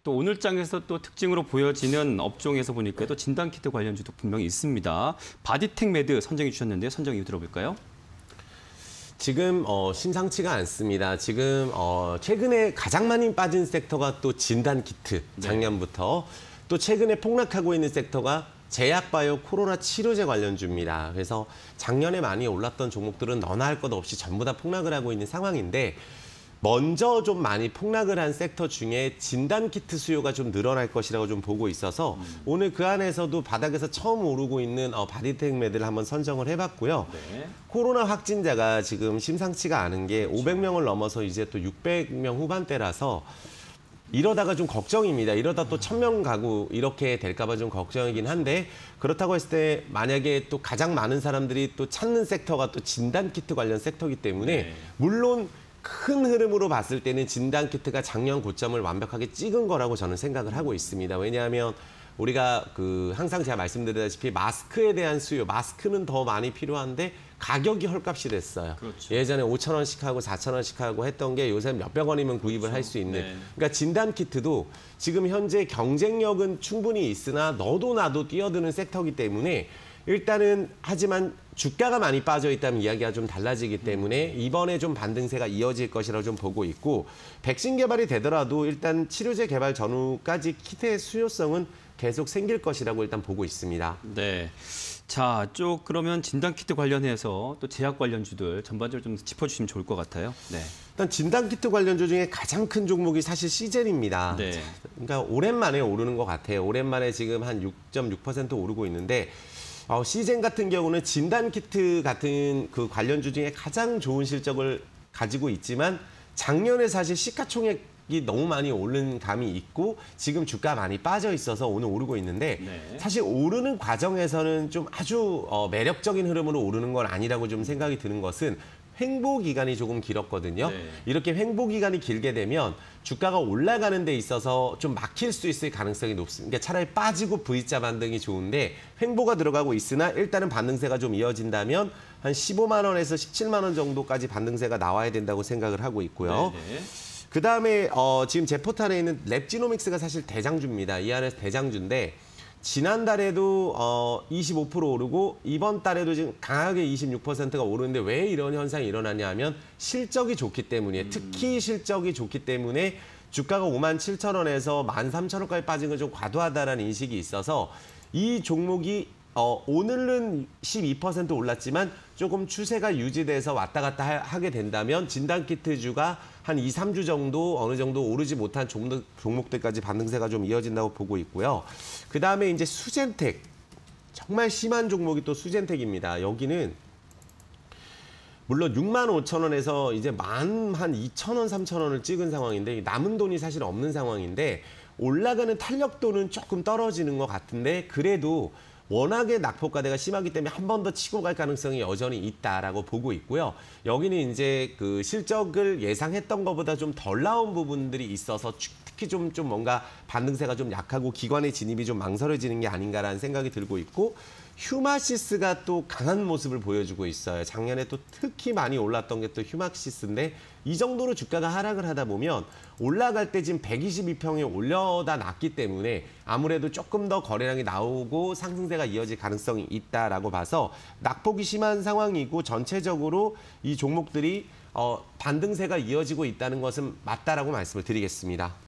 또 오늘 장에서 또 특징으로 보여지는 업종에서 보니까 또 진단키트 관련주도 분명히 있습니다. 바디텍 매드 선정해 주셨는데요. 선정 이유 들어볼까요? 지금 심상치가 않습니다. 지금 최근에 가장 많이 빠진 섹터가 또 진단키트, 작년부터. 또 최근에 폭락하고 있는 섹터가 제약바이오 코로나 치료제 관련주입니다. 그래서 작년에 많이 올랐던 종목들은 너나 할 것 없이 전부 다 폭락을 하고 있는 상황인데 먼저 좀 많이 폭락을 한 섹터 중에 진단키트 수요가 좀 늘어날 것이라고 좀 보고 있어서 오늘 그 안에서도 바닥에서 처음 오르고 있는 바디텍 매드를 한번 선정을 해봤고요. 네. 코로나 확진자가 지금 심상치가 않은 게 500명을 넘어서 이제 또 600명 후반대라서 이러다가 좀 걱정입니다. 이러다 또 1000명 가고 이렇게 될까 봐 좀 걱정이긴 한데 그렇다고 했을 때 만약에 또 가장 많은 사람들이 또 찾는 섹터가 또 진단키트 관련 섹터이기 때문에 물론 큰 흐름으로 봤을 때는 진단키트가 작년 고점을 완벽하게 찍은 거라고 저는 생각을 하고 있습니다. 왜냐하면 우리가 항상 제가 말씀드렸다시피 마스크에 대한 수요, 마스크는 더 많이 필요한데 가격이 헐값이 됐어요. 그렇죠. 예전에 5,000원씩 하고 4,000원씩 하고 했던 게 요새 몇백 원이면 구입을 할 수 있는. 그러니까 진단키트도 지금 현재 경쟁력은 충분히 있으나 너도 나도 뛰어드는 섹터이기 때문에 일단은 하지만 주가가 많이 빠져 있다면 이야기가 좀 달라지기 때문에 이번에 좀 반등세가 이어질 것이라고 좀 보고 있고 백신 개발이 되더라도 일단 치료제 개발 전후까지 키트의 수요성은 계속 생길 것이라고 일단 보고 있습니다. 네. 자, 쭉 그러면 진단키트 관련해서 또 제약 관련주들 전반적으로 좀 짚어주시면 좋을 것 같아요. 네. 일단 진단키트 관련주 중에 가장 큰 종목이 사실 시젤입니다. 네. 그러니까 오랜만에 오르는 것 같아요. 오랜만에 지금 한 6.6% 오르고 있는데 시젠 같은 경우는 진단키트 같은 그 관련주 중에 가장 좋은 실적을 가지고 있지만 작년에 사실 시가총액이 너무 많이 오른 감이 있고 지금 주가 많이 빠져 있어서 오늘 오르고 있는데 사실 오르는 과정에서는 좀 아주 매력적인 흐름으로 오르는 건 아니라고 좀 생각이 드는 것은 횡보 기간이 조금 길었거든요. 이렇게 횡보 기간이 길게 되면 주가가 올라가는 데 있어서 좀 막힐 수 있을 가능성이 높습니다. 그러니까 차라리 빠지고 V자 반등이 좋은데 횡보가 들어가고 있으나 일단은 반등세가 좀 이어진다면 한 15만 원에서 17만 원 정도까지 반등세가 나와야 된다고 생각을 하고 있고요. 그다음에 지금 제 포탈에 있는 랩지노믹스가 사실 대장주입니다. 이 안에서 대장주인데 지난달에도 25% 오르고 이번 달에도 지금 강하게 26%가 오르는데 왜 이런 현상이 일어나냐 하면 실적이 좋기 때문이에요. 특히 실적이 좋기 때문에 주가가 57,000원에서 13,000원까지 빠진 건 좀 과도하다라는 인식이 있어서 이 종목이 오늘은 12% 올랐지만 조금 추세가 유지돼서 왔다 갔다 하게 된다면 진단키트주가 한 2, 3주 정도 어느 정도 오르지 못한 종목들까지 반등세가 좀 이어진다고 보고 있고요. 그다음에 이제 수젠텍. 정말 심한 종목이 또 수젠텍입니다. 여기는 물론 65,000원에서 이제 한 2,000원, 3,000원을 찍은 상황인데 남은 돈이 사실 없는 상황인데 올라가는 탄력도는 조금 떨어지는 것 같은데 그래도 워낙에 낙폭과대가 심하기 때문에 한 번 더 치고 갈 가능성이 여전히 있다라고 보고 있고요. 여기는 이제 그 실적을 예상했던 것보다 좀 덜 나온 부분들이 있어서 특히 좀 뭔가 반등세가 좀 약하고 기관의 진입이 좀 망설여지는 게 아닌가라는 생각이 들고 있고 휴마시스가 또 강한 모습을 보여주고 있어요. 작년에 또 특히 많이 올랐던 게 또 휴마시스인데 이 정도로 주가가 하락을 하다 보면 올라갈 때 지금 122평에 올려다 놨기 때문에 아무래도 조금 더 거래량이 나오고 상승세가 이어질 가능성이 있다라고 봐서 낙폭이 심한 상황이고 전체적으로 이 종목들이 반등세가 이어지고 있다는 것은 맞다라고 말씀을 드리겠습니다.